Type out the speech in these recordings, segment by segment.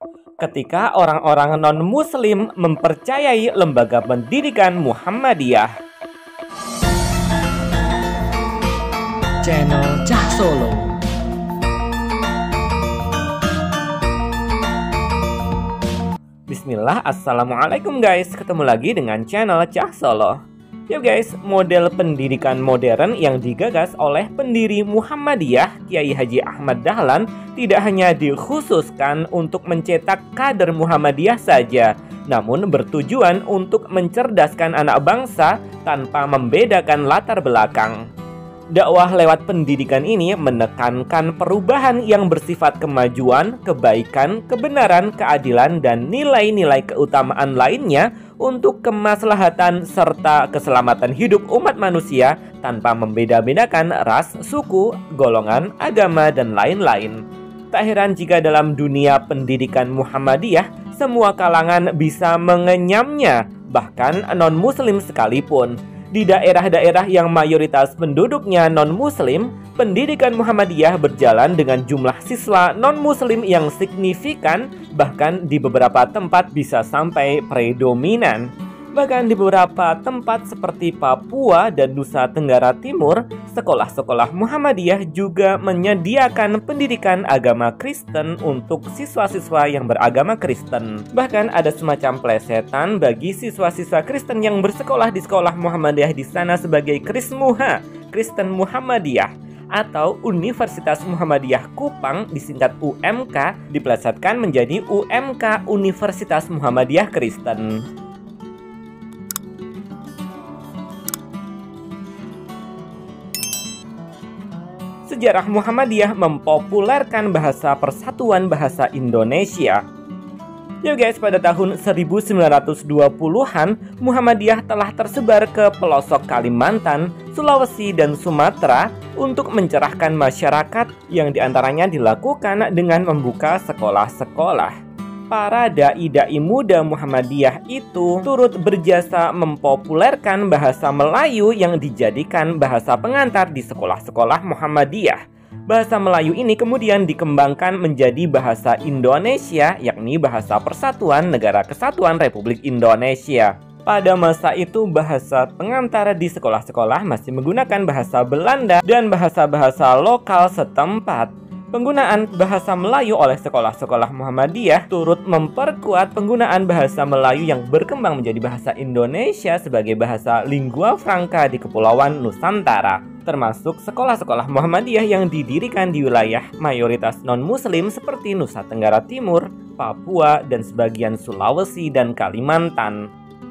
ketika orang-orang non-Muslim mempercayai lembaga pendidikan Muhammadiyah. Channel Cah Solo. Bismillah, assalamualaikum guys. Ketemu lagi dengan channel Cah Solo. Yuk guys, model pendidikan modern yang digagas oleh pendiri Muhammadiyah Kiai Haji Ahmad Dahlan tidak hanya dikhususkan untuk mencetak kader Muhammadiyah saja, namun bertujuan untuk mencerdaskan anak bangsa tanpa membedakan latar belakang. Dakwah lewat pendidikan ini menekankan perubahan yang bersifat kemajuan, kebaikan, kebenaran, keadilan, dan nilai-nilai keutamaan lainnya untuk kemaslahatan serta keselamatan hidup umat manusia tanpa membeda-bedakan ras, suku, golongan, agama, dan lain-lain. Tak heran jika dalam dunia pendidikan Muhammadiyah, semua kalangan bisa mengenyamnya, bahkan non-muslim sekalipun. Di daerah-daerah yang mayoritas penduduknya non-muslim, pendidikan Muhammadiyah berjalan dengan jumlah siswa non-muslim yang signifikan, bahkan di beberapa tempat bisa sampai predominan. Bahkan di beberapa tempat seperti Papua dan Nusa Tenggara Timur, sekolah-sekolah Muhammadiyah juga menyediakan pendidikan agama Kristen untuk siswa-siswa yang beragama Kristen. Bahkan ada semacam plesetan bagi siswa-siswa Kristen yang bersekolah di sekolah Muhammadiyah di sana sebagai Krismuha, Kristen Muhammadiyah, atau Universitas Muhammadiyah Kupang disingkat UMK, diplesetkan menjadi UMK Universitas Muhammadiyah Kristen. Sejarah Muhammadiyah mempopulerkan bahasa Persatuan Bahasa Indonesia. Yuk guys, pada tahun 1920-an, Muhammadiyah telah tersebar ke pelosok Kalimantan, Sulawesi, dan Sumatera untuk mencerahkan masyarakat yang diantaranya dilakukan dengan membuka sekolah-sekolah. Para dai-dai muda Muhammadiyah itu turut berjasa mempopulerkan bahasa Melayu yang dijadikan bahasa pengantar di sekolah-sekolah Muhammadiyah. Bahasa Melayu ini kemudian dikembangkan menjadi bahasa Indonesia, yakni bahasa Persatuan Negara Kesatuan Republik Indonesia. Pada masa itu, bahasa pengantar di sekolah-sekolah masih menggunakan bahasa Belanda dan bahasa-bahasa lokal setempat. Penggunaan bahasa Melayu oleh sekolah-sekolah Muhammadiyah turut memperkuat penggunaan bahasa Melayu yang berkembang menjadi bahasa Indonesia sebagai bahasa lingua franca di Kepulauan Nusantara, termasuk sekolah-sekolah Muhammadiyah yang didirikan di wilayah mayoritas non-muslim seperti Nusa Tenggara Timur, Papua, dan sebagian Sulawesi dan Kalimantan.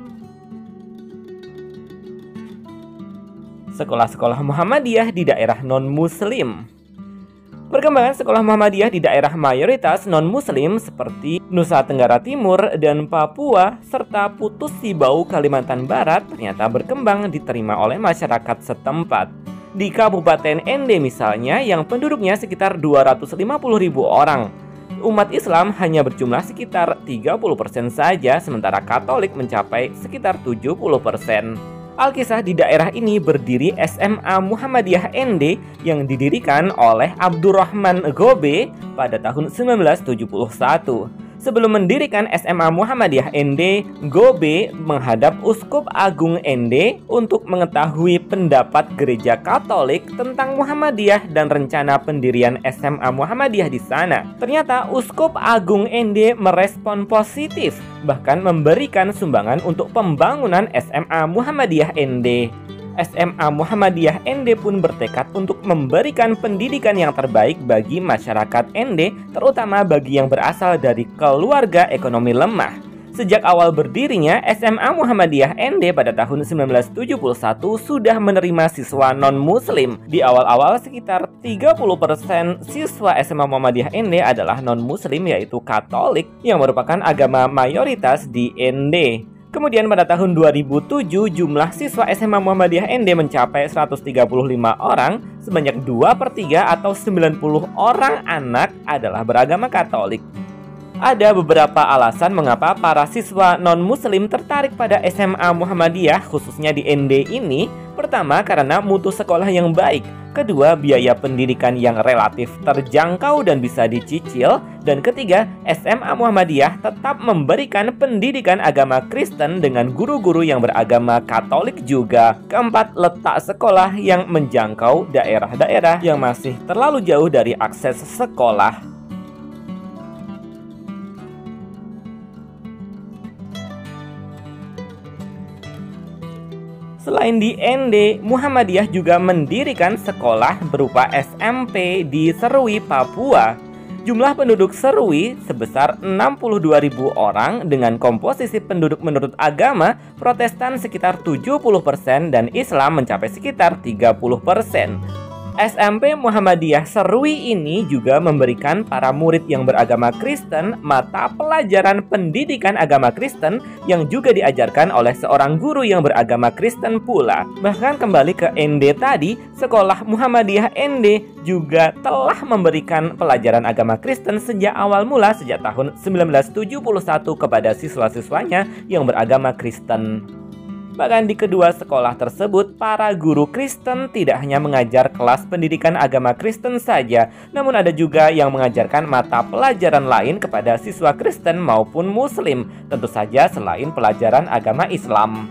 Sekolah-sekolah Muhammadiyah di daerah non-muslim. Perkembangan sekolah Muhammadiyah di daerah mayoritas non-muslim seperti Nusa Tenggara Timur dan Papua serta Putus Sibau Kalimantan Barat ternyata berkembang diterima oleh masyarakat setempat. Di Kabupaten Ende misalnya, yang penduduknya sekitar 250.000 orang, umat Islam hanya berjumlah sekitar 30% saja, sementara Katolik mencapai sekitar 70%. Alkisah di daerah ini berdiri SMA Muhammadiyah Ende yang didirikan oleh Abdurrahman Gobe pada tahun 1971. Sebelum mendirikan SMA Muhammadiyah Ende, Gobe menghadap Uskup Agung Ende untuk mengetahui pendapat Gereja Katolik tentang Muhammadiyah dan rencana pendirian SMA Muhammadiyah di sana. Ternyata Uskup Agung Ende merespon positif, bahkan memberikan sumbangan untuk pembangunan SMA Muhammadiyah Ende. SMA Muhammadiyah Ende pun bertekad untuk memberikan pendidikan yang terbaik bagi masyarakat Ende, terutama bagi yang berasal dari keluarga ekonomi lemah. Sejak awal berdirinya, SMA Muhammadiyah Ende pada tahun 1971 sudah menerima siswa non-muslim. Di awal-awal sekitar 30% siswa SMA Muhammadiyah Ende adalah non-muslim, yaitu Katolik, yang merupakan agama mayoritas di Ende. Kemudian pada tahun 2007, jumlah siswa SMA Muhammadiyah Ende mencapai 135 orang, sebanyak 2/3 atau 90 orang anak adalah beragama Katolik. Ada beberapa alasan mengapa para siswa non-muslim tertarik pada SMA Muhammadiyah, khususnya di Ende ini. Pertama, karena mutu sekolah yang baik. Kedua, biaya pendidikan yang relatif terjangkau dan bisa dicicil. Dan ketiga, SMA Muhammadiyah tetap memberikan pendidikan agama Kristen dengan guru-guru yang beragama Katolik juga. Keempat, letak sekolah yang menjangkau daerah-daerah yang masih terlalu jauh dari akses sekolah. Selain di ND, Muhammadiyah juga mendirikan sekolah berupa SMP di Serui, Papua. Jumlah penduduk Serui sebesar 62.000 orang dengan komposisi penduduk menurut agama Protestan sekitar 70% dan Islam mencapai sekitar 30%. SMP Muhammadiyah Serui ini juga memberikan para murid yang beragama Kristen mata pelajaran pendidikan agama Kristen yang juga diajarkan oleh seorang guru yang beragama Kristen pula. Bahkan kembali ke ND tadi, sekolah Muhammadiyah ND juga telah memberikan pelajaran agama Kristen sejak awal mula sejak tahun 1971 kepada siswa-siswanya yang beragama Kristen. Bahkan di kedua sekolah tersebut, para guru Kristen tidak hanya mengajar kelas pendidikan agama Kristen saja, namun ada juga yang mengajarkan mata pelajaran lain kepada siswa Kristen maupun Muslim, tentu saja selain pelajaran agama Islam.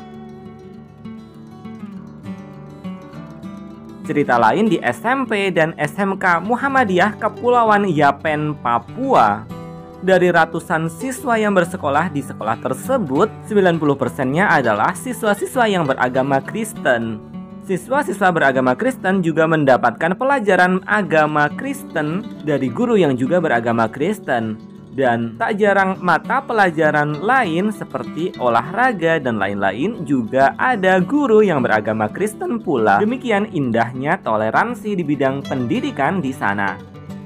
Cerita lain di SMP dan SMK Muhammadiyah Kepulauan Yapen, Papua. Dari ratusan siswa yang bersekolah di sekolah tersebut, 90%-nya adalah siswa-siswa yang beragama Kristen. Siswa-siswa beragama Kristen juga mendapatkan pelajaran agama Kristen dari guru yang juga beragama Kristen. Dan tak jarang mata pelajaran lain seperti olahraga dan lain-lain juga ada guru yang beragama Kristen pula. Demikian indahnya toleransi di bidang pendidikan di sana.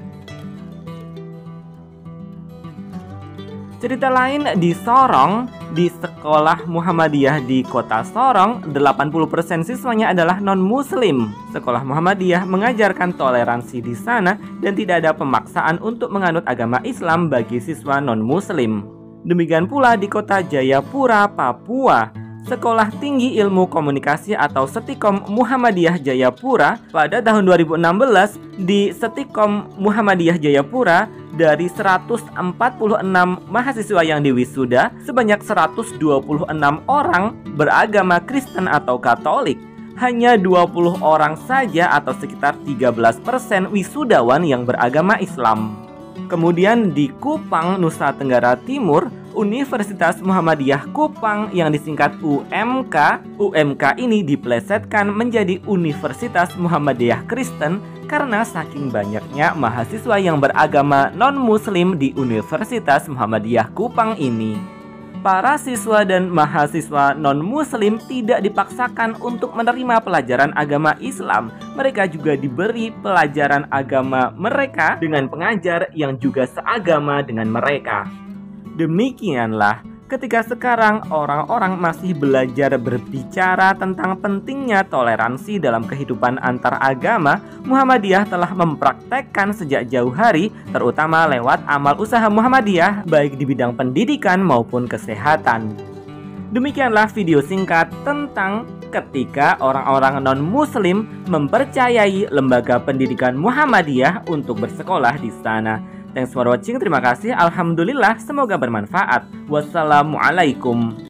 Cerita lain di Sorong, di sekolah Muhammadiyah di kota Sorong, 80% siswanya adalah non-muslim. Sekolah Muhammadiyah mengajarkan toleransi di sana dan tidak ada pemaksaan untuk menganut agama Islam bagi siswa non-muslim. Demikian pula di kota Jayapura, Papua. Sekolah Tinggi Ilmu Komunikasi atau Setikom Muhammadiyah Jayapura pada tahun 2016 di Setikom Muhammadiyah Jayapura dari 146 mahasiswa yang diwisuda, sebanyak 126 orang beragama Kristen atau Katolik. Hanya 20 orang saja atau sekitar 13% wisudawan yang beragama Islam. Kemudian di Kupang, Nusa Tenggara Timur, Universitas Muhammadiyah Kupang yang disingkat UMK. UMK ini diplesetkan menjadi Universitas Muhammadiyah Kristen karena saking banyaknya mahasiswa yang beragama non-muslim di Universitas Muhammadiyah Kupang ini. Para siswa dan mahasiswa non-muslim tidak dipaksakan untuk menerima pelajaran agama Islam. Mereka juga diberi pelajaran agama mereka dengan pengajar yang juga seagama dengan mereka. Demikianlah, ketika sekarang orang-orang masih belajar berbicara tentang pentingnya toleransi dalam kehidupan antar agama, Muhammadiyah telah mempraktekkan sejak jauh hari, terutama lewat amal usaha Muhammadiyah, baik di bidang pendidikan maupun kesehatan. Demikianlah video singkat tentang ketika orang-orang non-muslim mempercayai lembaga pendidikan Muhammadiyah untuk bersekolah di sana. Thanks for watching, terima kasih, alhamdulillah, semoga bermanfaat. Wassalamualaikum.